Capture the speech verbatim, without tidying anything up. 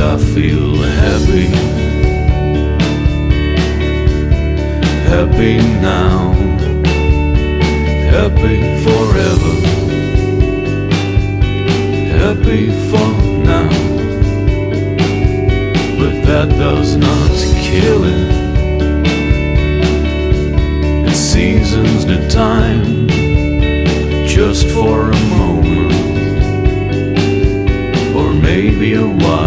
I feel happy, happy now, happy forever, happy for now. But that does not kill it. It seasons the time just for a moment, or maybe a while.